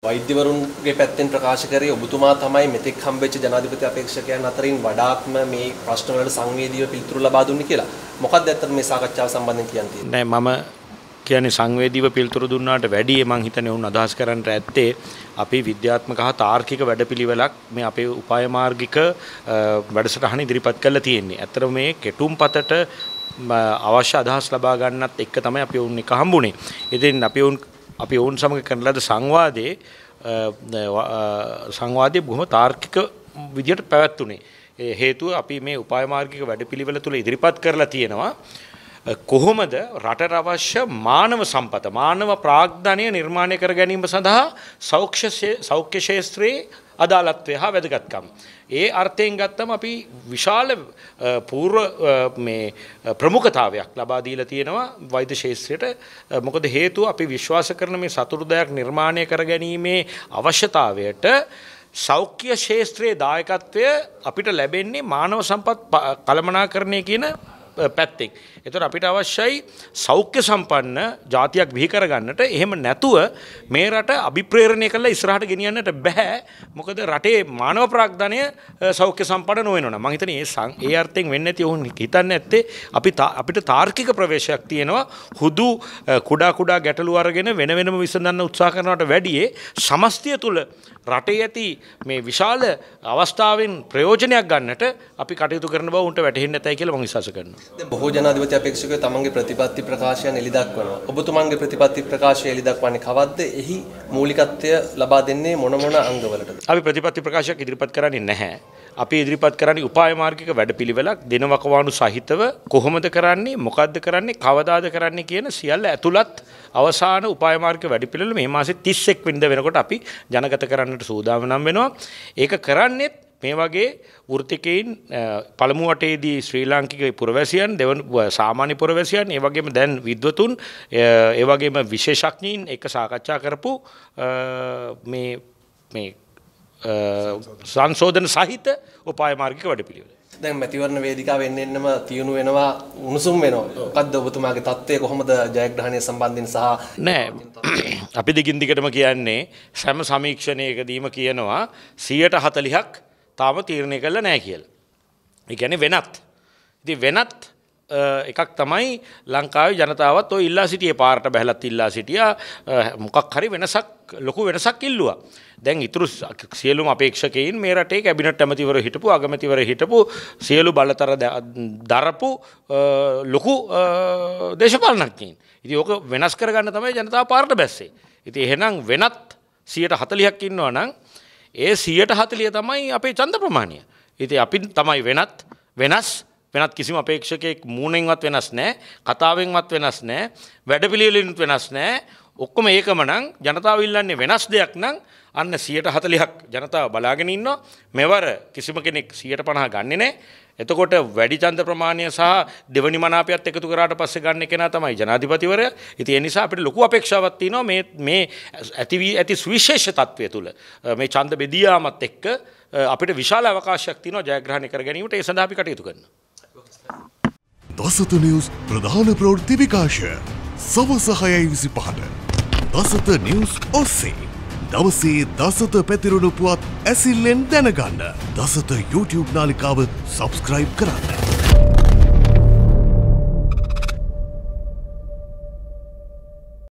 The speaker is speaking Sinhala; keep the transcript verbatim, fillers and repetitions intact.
වෛද්‍යවරුන්ගේ පැත්තෙන් ප්‍රකාශ කරේ ඔබතුමා තමයි මෙතෙක් හම්බෙච්ච ජනාධිපති අපේක්ෂකයන් අතරින් වඩාත්ම මේ ප්‍රශ්න වලට සංවේදීව පිළිතුරු ලබා දුන්නේ කියලා. මොකක්ද ඇත්තට මේ සාකච්ඡාව සම්බන්ධයෙන් කියන්න තියෙන්නේ? නෑ මම කියන්නේ සංවේදීව පිළිතුරු දුන්නාට වැඩිය මම හිතන්නේ උන් අදහස් කරන්නට ඇත්තේ අපි විද්‍යාත්මක හා තාර්කික වැඩපිළිවෙලක් මේ අපේ උපාය මාර්ගික වැඩසටහන ඉදිරිපත් කරලා තියෙන්නේ. ඇත්තටම මේ කෙටුම්පතට අවශ්‍ය අදහස් ලබා ගන්නත් එක්ක තමයි අපි උන් එක හම්බුනේ. ඉතින් අපි උන් අපි ඔවුන් සමග කරන ලද සංවාදයේ සංවාදයේ බොහොම තාර්කික විදියට පැවැත්ුණේ. ඒ හේතුව අපි මේ උපාය මාර්ගික වැඩපිළිවෙල තුල ඉදිරිපත් කරලා තියෙනවා කොහොමද රටට අවශ්‍ය මානව සම්පත මානව ප්‍රාග්ධනය නිර්මාණය කර ගැනීම සඳහා සෞඛ්‍ය සෞඛ්‍ය ශාස්ත්‍රයේ අදාළත්වය හා වැදගත්කම්. ඒ අර්ථයෙන් ගත්තම අපි විශාල පූර්ව මේ ප්‍රමුඛතාවයක් ලබා දීලා තියෙනවා වෛද්‍ය ශාස්ත්‍රයට. මොකද හේතුව අපි විශ්වාස කරන මේ සතුරුදයක් නිර්මාණය කර ගැනීමේ අවශ්‍යතාවයට සෞඛ්‍ය ශාස්ත්‍රයේ දායකත්වය අපිට ලැබෙන්නේ මානව සම්පත් කළමනාකරණය කියන පැත්තෙන්. ඒතර අපිට අවශ්‍යයි සෞඛ්‍ය සම්පන්න ජාතියක් බිහි කරගන්නට. එහෙම නැතුව මේ රට අභිප්‍රේරණය කරලා ඉස්සරහට ගෙනියන්නට බෑ. මොකද රටේ මානව ප්‍රාග්ධනය සෞඛ්‍ය සම්පන්න නොවෙනවා. මම හිතන්නේ ඒ ඒ අර්ථයෙන් වෙන්නේ නැති උන් හිතන්නේ නැත්තේ අපි අපිට තාර්කික ප්‍රවේශයක් තියෙනවා. හුදු කුඩා කුඩා ගැටලු අරගෙන වෙන වෙනම විසඳන්න උත්සාහ කරනවට වැඩිය සමස්තය තුල රටේ ඇති මේ විශාල අවස්ථාවෙන් ප්‍රයෝජනයක් ගන්නට අපි කටයුතු කරන බව උන්ට වැටහෙන්නේ නැතයි කියලා මම විශ්වාස කරනවා. දැන් බොහෝ ජනාධිපති අපේක්ෂකයෝ තමන්ගේ ප්‍රතිපත්ති ප්‍රකාශයන් එළි දක්වනවා. ඔබතුමන්ගේ ප්‍රතිපත්ති ප්‍රකාශය එළි දක්වන්නේ කවද්ද? එහි මූලිකත්වය ලබා දෙන්නේ මොන මොන අංගවලටද? අපි ප්‍රතිපත්ති ප්‍රකාශයක් ඉදිරිපත් කරන්නේ නැහැ. අපි ඉදිරිපත් කරන්නේ උපාය මාර්ගික වැඩපිළිවෙලක් දිනවකවානු සහිතව කොහොමද කරන්නේ, මොකද්ද කරන්නේ, කවදාද කරන්නේ කියන සියල්ල ඇතුළත් අවසාන උපාය මාර්ගික වැඩපිළිවෙල මේ මාසේ තිස් එක් වෙනිදා වෙනකොට අපි ජනගත කරන්නට සූදානම් වෙනවා. ඒක කරන්නේ මේ වගේ වෘත්තිකයින් පළමු වටේදී ශ්‍රී ලාංකික පුරවැසියන් දෙවන සාමාන්‍ය පුරවැසියන් ඒ වගේම දැන් විද්වතුන් ඒ වගේම විශේෂඥයින් එක සාකච්ඡා කරපු මේ මේ සංශෝධන සහිත උපාය මාර්ගික වැඩපිළිවෙල. දැන් මැතිවරණ වේදිකාව එන්න එන්නම තියුණු වෙනවා උණුසුම් වෙනවා. මොකද්ද ඔබතුමාගේ තත්ත්වය කොහොමද ජයග්‍රහණය සම්බන්ධයෙන් සහ නෑ අපි දිගින් දිගටම කියන්නේ සෑම සමීක්ෂණයකදීම කියනවා සියයට හතළිහක් තාම තීරණය කළා නැහැ කියලා. ඒ කියන්නේ වෙනත්. ඉතින් වෙනත් එකක් තමයි ලංකාවේ ජනතාවත් ඔය ඉල්ලා සිටියේ පාරට බැහැලත් ඉල්ලා සිටියා මොකක් හරි වෙනසක් ලොකු වෙනසක් ඉල්ලුවා. දැන් ඊතුරු සියලුම අපේක්ෂකයින් මේ රටේ කැබිනට් ඇමතිවරු හිටපු අගමැතිවරු හිටපු සියලු බලතර දරපු ලොකු දේශපාලනඥයින්. ඉතින් ඕක වෙනස් කරගන්න තමයි ජනතාව පාරට බැස්සේ. ඉතින් එහෙනම් වෙනත් සියයට හතළිහක් ඉන්නවා නම් ඒ සියයට හතළිහ තමයි අපේ ඡන්ද ප්‍රමාණය. ඉතින් අපි තමයි වෙනත් වෙනස් වෙනත් කිසිම අපේක්ෂකයෙක් මූණෙන්වත් වෙනස් නැහැ, කතාවෙන්වත් වෙනස් නැහැ, වැඩපිළිවෙලින්වත් වෙනස් නැහැ. ඔක්කොම ඒකම නම් ජනතාව ඉල්ලන්නේ වෙනස් දෙයක් නම් අන්න සියයට හතළිහක් ජනතාව බලාගෙන ඉන්නවා. මෙවර කිසිම කෙනෙක් සියයට පනහ ගන්නෙ නැහැ. එතකොට වැඩි ඡන්ද ප්‍රමාණය සහ දෙවනි මනාපයත් එකතු කරාට පස්සේ ගන්න කෙනා තමයි ජනාධිපතිවරයා. ඉතින් ඒ නිසා අපිට ලොකු අපේක්ෂාවක් තියෙනවා මේ මේ ඇති ඇති සුවිශේෂ තත්වය තුල මේ ඡන්ද බෙදියාමත් එක්ක අපිට විශාල අවකාශයක් තියෙනවා ජයග්‍රහණය කර ගැනීමට. ඒ සඳහා අපි කටයුතු කරනවා. දසත නිවුස් ප්‍රධාන ප්‍රවෘත්ති විකාශය සවස හයයි විසිපහට දසත නිවුස් ඔස්සේ දවසේ දසත පැතිරුණු පුවත් ඇසිල්ලෙන් දැනගන්න දසත YouTube නාලිකාව සබස්ක්‍රයිබ් කරන්න.